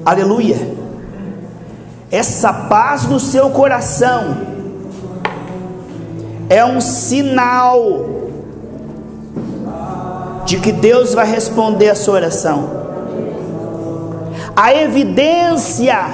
aleluia, essa paz no seu coração é um sinal de que Deus vai responder a sua oração. A evidência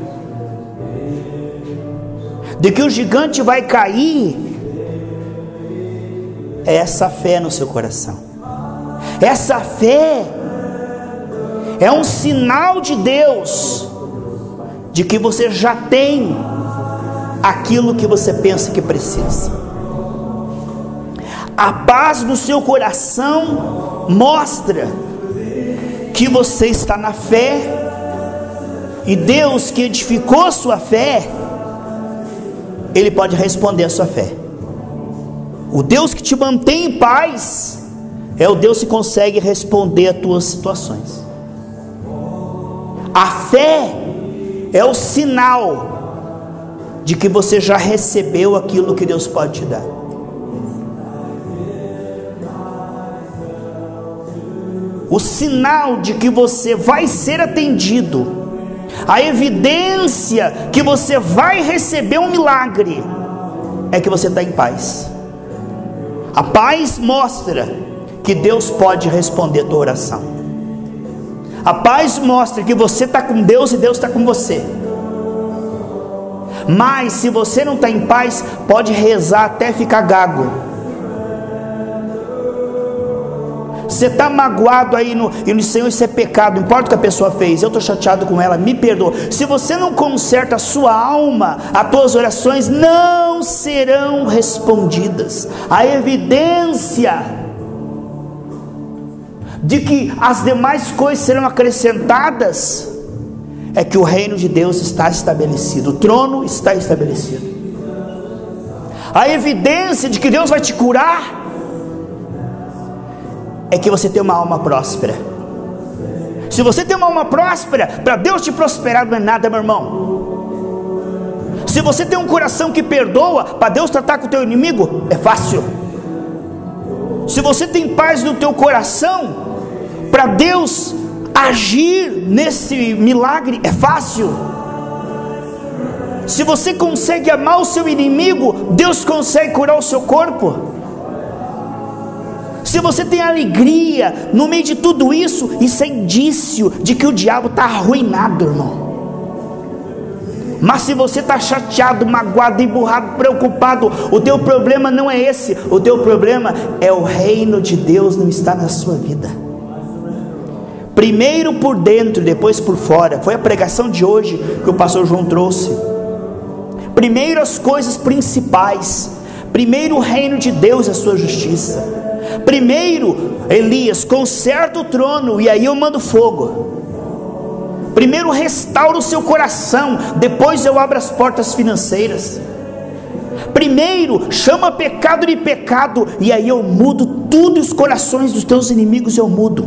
de que o gigante vai cair é essa fé no seu coração. Essa fé é um sinal de Deus de que você já tem aquilo que você pensa que precisa. A paz no seu coração mostra que você está na fé, e Deus que edificou sua fé, Ele pode responder a sua fé. O Deus que te mantém em paz é o Deus que consegue responder as tuas situações. A fé é o sinal de que você já recebeu aquilo que Deus pode te dar. O sinal de que você vai ser atendido, a evidência que você vai receber um milagre, é que você está em paz. A paz mostra que Deus pode responder a tua oração. A paz mostra que você está com Deus e Deus está com você. Mas se você não está em paz, pode rezar até ficar gago. Você está magoado aí e no Senhor, isso é pecado, não importa o que a pessoa fez, eu estou chateado com ela, me perdoa. Se você não conserta a sua alma, as tuas orações não serão respondidas. A evidência de que as demais coisas serão acrescentadas é que o reino de Deus está estabelecido, o trono está estabelecido. A evidência de que Deus vai te curar é que você tem uma alma próspera. Se você tem uma alma próspera, para Deus te prosperar não é nada, meu irmão. Se você tem um coração que perdoa, para Deus tratar com o teu inimigo é fácil. Se você tem paz no teu coração, para Deus agir nesse milagre é fácil. Se você consegue amar o seu inimigo, Deus consegue curar o seu corpo. Se você tem alegria no meio de tudo isso, isso é indício de que o diabo está arruinado, irmão. Mas se você está chateado, magoado, emburrado, preocupado, o teu problema não é esse. O teu problema é o reino de Deus não está na sua vida. Primeiro por dentro, depois por fora. Foi a pregação de hoje que o pastor João trouxe. Primeiro as coisas principais. Primeiro o reino de Deus e a sua justiça. Primeiro, Elias, conserta o trono e aí eu mando fogo. Primeiro restaura o seu coração, depois eu abro as portas financeiras. Primeiro chama pecado de pecado e aí eu mudo tudo, os corações dos teus inimigos eu mudo.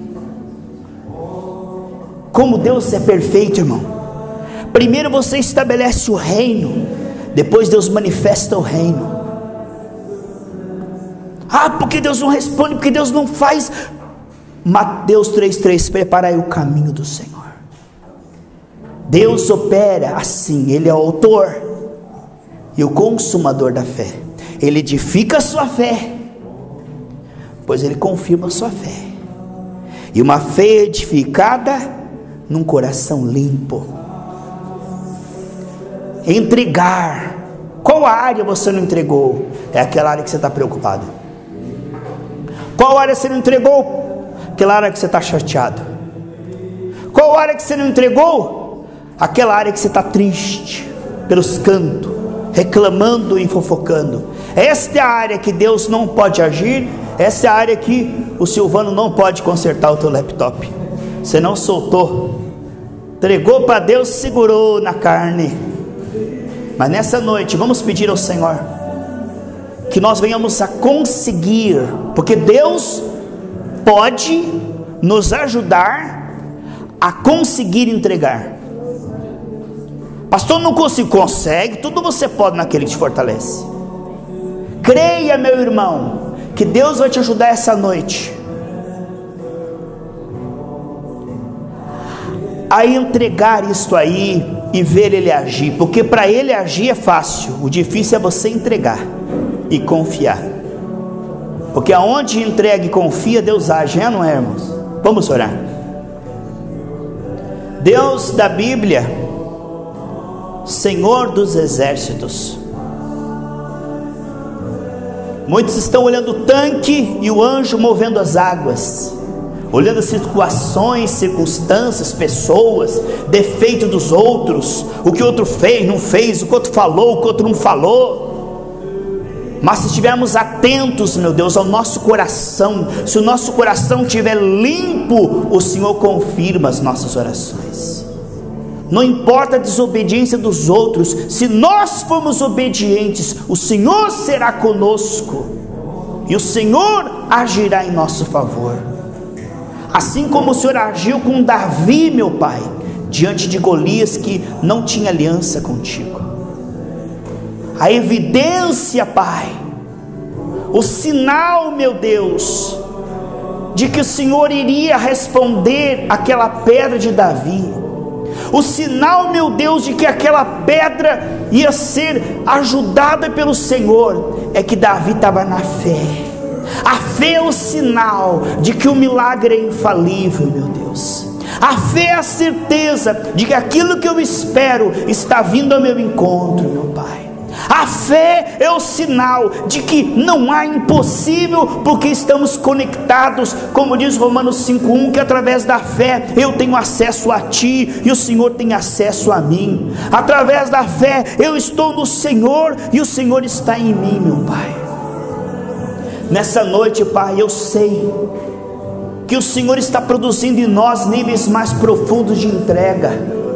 Como Deus é perfeito, irmão. Primeiro você estabelece o reino, depois Deus manifesta o reino. Ah, porque Deus não responde, porque Deus não faz. Mateus 3,3, preparai o caminho do Senhor. Deus opera assim, Ele é o autor e o consumador da fé. Ele edifica a sua fé, pois Ele confirma a sua fé. E uma fé edificada num coração limpo. Entregar. Qual área você não entregou? É aquela área que você está preocupado. Qual área você não entregou? Aquela área que você está chateado. Qual área que você não entregou? Aquela área que você está triste, pelos cantos, reclamando e fofocando. Esta é a área que Deus não pode agir. Essa é a área que o Silvano não pode consertar o teu laptop. Você não soltou, entregou para Deus, segurou na carne. Mas nessa noite vamos pedir ao Senhor que nós venhamos a conseguir, porque Deus pode nos ajudar a conseguir entregar. Pastor, não consigo. Consegue, tudo você pode naquele que te fortalece. Creia, meu irmão, que Deus vai te ajudar essa noite a entregar isto aí e ver Ele agir, porque para Ele agir é fácil, o difícil é você entregar e confiar, porque aonde entrega e confia, Deus age, não é, irmãos? Vamos orar. Deus da Bíblia, Senhor dos exércitos, muitos estão olhando o tanque e o anjo movendo as águas, olhando as situações, circunstâncias, pessoas, defeito dos outros, o que o outro fez, não fez, o que o outro falou, o que o outro não falou. Mas se estivermos atentos, meu Deus, ao nosso coração, se o nosso coração estiver limpo, o Senhor confirma as nossas orações. Não importa a desobediência dos outros, se nós formos obedientes, o Senhor será conosco, e o Senhor agirá em nosso favor. Assim como o Senhor agiu com Davi, meu Pai, diante de Golias, que não tinha aliança contigo. A evidência, Pai, o sinal, meu Deus, de que o Senhor iria responder aquela pedra de Davi, o sinal, meu Deus, de que aquela pedra ia ser ajudada pelo Senhor, é que Davi estava na fé. A fé é o sinal de que o milagre é infalível, meu Deus. A fé é a certeza de que aquilo que eu espero está vindo ao meu encontro, meu Pai. A fé é o sinal de que não há impossível, porque estamos conectados, como diz Romanos 5:1, que através da fé eu tenho acesso a Ti e o Senhor tem acesso a mim. Através da fé eu estou no Senhor e o Senhor está em mim, meu Pai. Nessa noite, Pai, eu sei que o Senhor está produzindo em nós níveis mais profundos de entrega.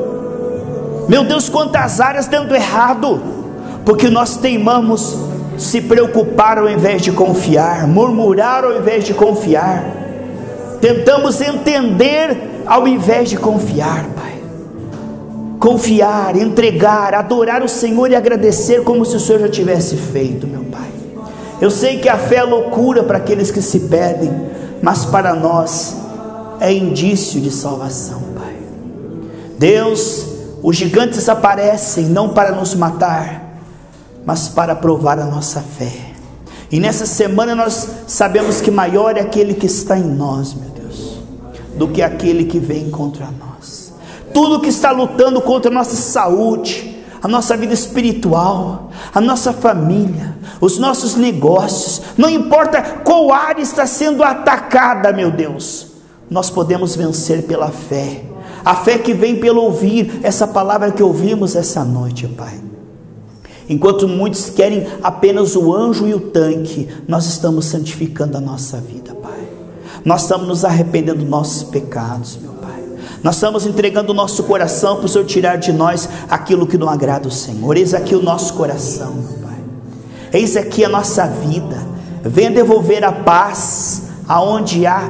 Meu Deus, quantas áreas dando errado, porque nós teimamos se preocupar ao invés de confiar, murmurar ao invés de confiar, tentamos entender ao invés de confiar, Pai. Confiar, entregar, adorar o Senhor e agradecer como se o Senhor já tivesse feito, meu Pai. Eu sei que a fé é loucura para aqueles que se perdem, mas para nós é indício de salvação, Pai. Deus, os gigantes aparecem não para nos matar, mas para provar a nossa fé. E nessa semana nós sabemos que maior é aquele que está em nós, meu Deus, do que aquele que vem contra nós. Tudo que está lutando contra a nossa saúde, a nossa vida espiritual, a nossa família, os nossos negócios, não importa qual área está sendo atacada, meu Deus, nós podemos vencer pela fé. A fé que vem pelo ouvir essa palavra que ouvimos essa noite, Pai. Enquanto muitos querem apenas o anjo e o tanque, nós estamos santificando a nossa vida, Pai. Nós estamos nos arrependendo dos nossos pecados, meu Pai. Nós estamos entregando o nosso coração para o Senhor tirar de nós aquilo que não agrada ao Senhor. Eis aqui o nosso coração, meu Pai. Eis aqui a nossa vida. Venha devolver a paz aonde há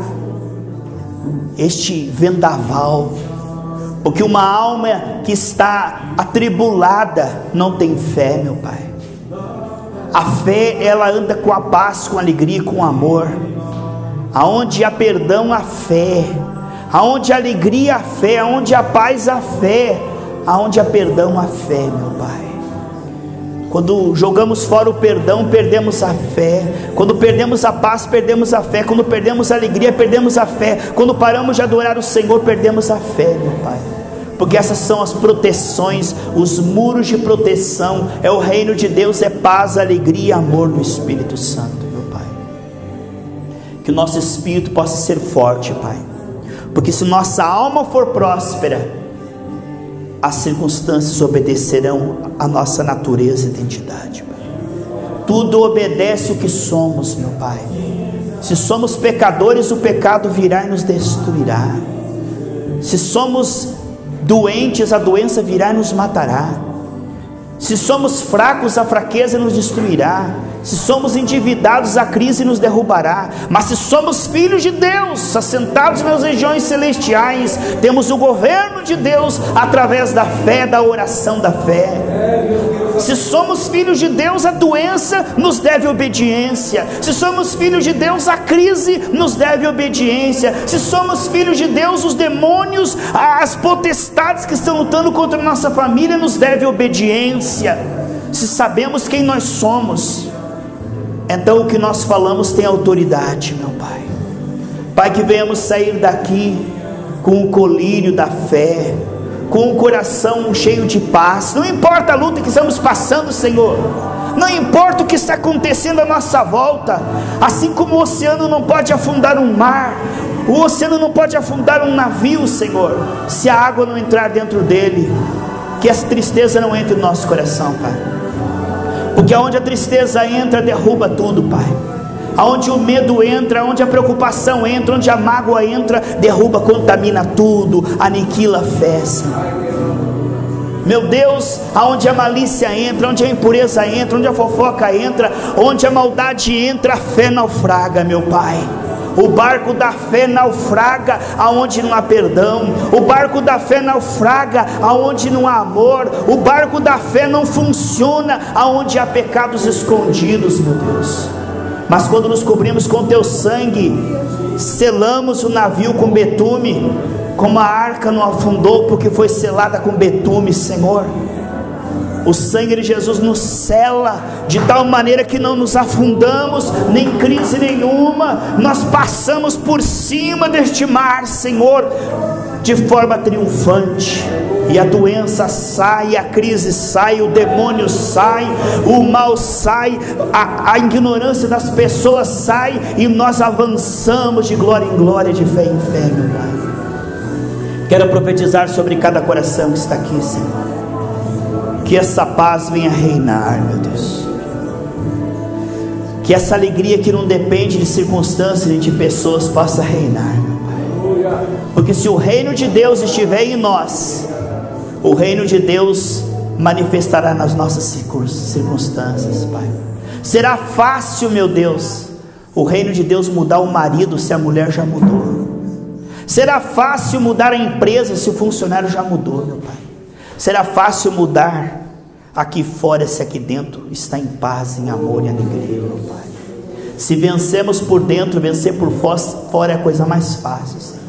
este vendaval, porque uma alma que está atribulada não tem fé, meu Pai. A fé, ela anda com a paz, com a alegria, com amor. Aonde há perdão, a fé. Aonde há alegria, a fé. Aonde há paz, a fé. Aonde há perdão, a fé, meu Pai. Quando jogamos fora o perdão, perdemos a fé. Quando perdemos a paz, perdemos a fé. Quando perdemos a alegria, perdemos a fé. Quando paramos de adorar o Senhor, perdemos a fé, meu Pai. Porque essas são as proteções, os muros de proteção. É o reino de Deus, é paz, alegria e amor no Espírito Santo, meu Pai. Que o nosso espírito possa ser forte, Pai. Porque se nossa alma for próspera, as circunstâncias obedecerão à nossa natureza e identidade, Pai. Tudo obedece o que somos, meu Pai. Se somos pecadores, o pecado virá e nos destruirá. Se somos doentes, a doença virá e nos matará. Se somos fracos, a fraqueza nos destruirá. Se somos endividados, a crise nos derrubará. Mas se somos filhos de Deus, assentados nas regiões celestiais, temos o governo de Deus através da fé, da oração da fé. Se somos filhos de Deus, a doença nos deve obediência. Se somos filhos de Deus, a crise nos deve obediência. Se somos filhos de Deus, os demônios, as potestades que estão lutando contra a nossa família nos deve obediência. Se sabemos quem nós somos, então o que nós falamos tem autoridade, meu Pai. Pai, que venhamos sair daqui com o colírio da fé, com o coração cheio de paz. Não importa a luta que estamos passando, Senhor, não importa o que está acontecendo à nossa volta. Assim como o oceano não pode afundar um mar, o oceano não pode afundar um navio, Senhor, se a água não entrar dentro dele. Que essa tristeza não entre no nosso coração, Pai, porque aonde a tristeza entra, derruba tudo, Pai. Aonde o medo entra, aonde a preocupação entra, onde a mágoa entra, derruba, contamina tudo, aniquila a fé, Senhor. Meu Deus, aonde a malícia entra, onde a impureza entra, onde a fofoca entra, onde a maldade entra, a fé naufraga, meu Pai. O barco da fé naufraga aonde não há perdão. O barco da fé naufraga aonde não há amor. O barco da fé não funciona aonde há pecados escondidos, meu Deus. Mas quando nos cobrimos com teu sangue, selamos o navio com betume, como a arca não afundou porque foi selada com betume, Senhor. O sangue de Jesus nos sela de tal maneira que não nos afundamos, nem crise nenhuma, nós passamos por cima deste mar, Senhor, de forma triunfante. E a doença sai, a crise sai, o demônio sai, o mal sai, a ignorância das pessoas sai, e nós avançamos de glória em glória, de fé em fé, meu Pai. Quero profetizar sobre cada coração que está aqui, Senhor, que essa paz venha reinar, meu Deus. Que essa alegria que não depende de circunstâncias e de pessoas possa reinar, meu Pai. Porque se o reino de Deus estiver em nós, o reino de Deus manifestará nas nossas circunstâncias, Pai. Será fácil, meu Deus, o reino de Deus mudar o marido se a mulher já mudou. Será fácil mudar a empresa se o funcionário já mudou, meu Pai. Será fácil mudar aqui fora se aqui dentro está em paz, em amor e alegria, meu Pai. Se vencemos por dentro, vencer por fora é a coisa mais fácil, Senhor.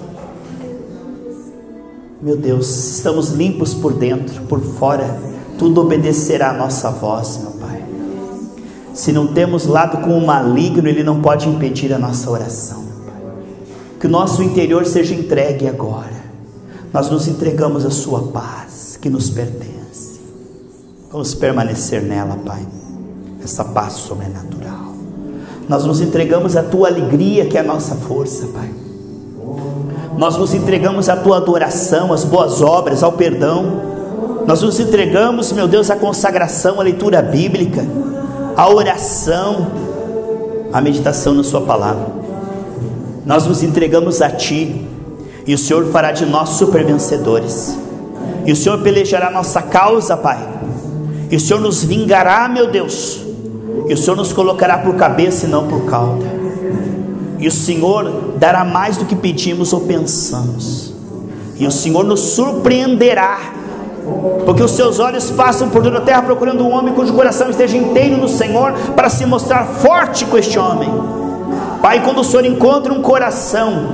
Meu Deus, estamos limpos por dentro, por fora tudo obedecerá a nossa voz, meu Pai. Se não temos lado com o maligno, ele não pode impedir a nossa oração, meu Pai. Que o nosso interior seja entregue agora. Nós nos entregamos à sua paz que nos pertence. Vamos permanecer nela, Pai, essa paz sobrenatural. Nós nos entregamos à tua alegria, que é a nossa força, Pai. Nós nos entregamos à tua adoração, às boas obras, ao perdão. Nós nos entregamos, meu Deus, à consagração, à leitura bíblica, à oração, à meditação na sua palavra. Nós nos entregamos a ti, e o Senhor fará de nós super vencedores. E o Senhor pelejará a nossa causa, Pai. E o Senhor nos vingará, meu Deus. E o Senhor nos colocará por cabeça e não por cauda. E o Senhor dará mais do que pedimos ou pensamos. E o Senhor nos surpreenderá, porque os seus olhos passam por toda a terra procurando um homem cujo coração esteja inteiro no Senhor, para se mostrar forte com este homem. Pai, quando o Senhor encontra um coração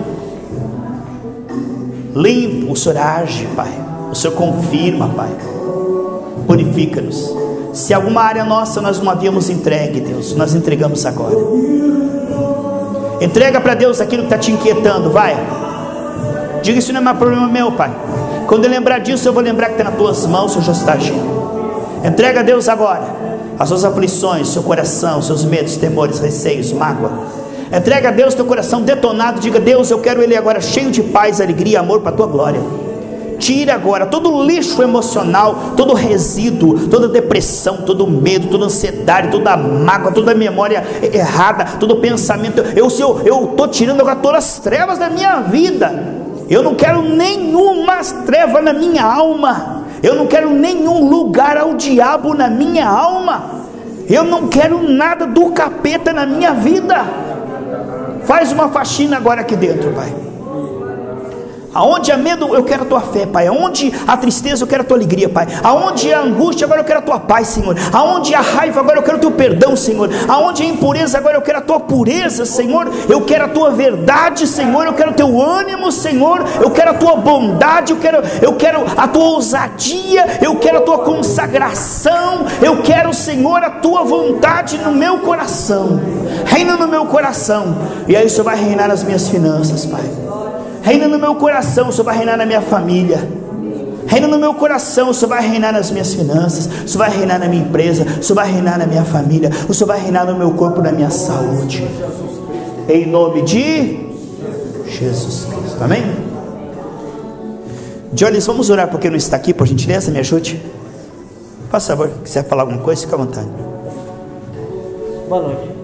limpo, o Senhor age, Pai. O Senhor confirma, Pai. Purifica-nos. Se alguma área nossa nós não havíamos entregue, Deus, nós entregamos agora. Entrega para Deus aquilo que está te inquietando, vai. Diga: isso não é mais problema meu, Pai. Quando eu lembrar disso, eu vou lembrar que está nas tuas mãos, o Senhor já está agindo. Entrega a Deus agora as suas aflições, seu coração, seus medos, temores, receios, mágoa. Entrega a Deus teu coração detonado. Diga: Deus, eu quero ele agora cheio de paz, alegria e amor para a tua glória. Tira agora todo o lixo emocional, todo o resíduo, toda depressão, todo o medo, toda a ansiedade, toda a mágoa, toda a memória errada, todo o pensamento. Eu estou tirando agora todas as trevas da minha vida. Eu não quero nenhuma treva na minha alma. Eu não quero nenhum lugar ao diabo na minha alma. Eu não quero nada do capeta na minha vida. Faz uma faxina agora aqui dentro, Pai. Aonde há medo, eu quero a tua fé, Pai. Aonde há tristeza, eu quero a tua alegria, Pai. Aonde há angústia, agora eu quero a tua paz, Senhor. Aonde há raiva, agora eu quero o teu perdão, Senhor. Aonde há impureza, agora eu quero a tua pureza, Senhor. Eu quero a tua verdade, Senhor. Eu quero o teu ânimo, Senhor. Eu quero a tua bondade, eu quero a tua ousadia, eu quero a tua consagração. Eu quero, Senhor, a tua vontade no meu coração. Reina no meu coração. E aí o Senhor vai reinar nas minhas finanças, Pai. Reina no meu coração, o Senhor vai reinar na minha família. Reina no meu coração, o Senhor vai reinar nas minhas finanças. O Senhor vai reinar na minha empresa. O Senhor vai reinar na minha família. O Senhor vai reinar no meu corpo, na minha saúde. Em nome de Jesus Cristo, amém? Jones, vamos orar porque não está aqui, por gentileza, me ajude. Por favor, quiser falar alguma coisa, fica à vontade. Boa noite.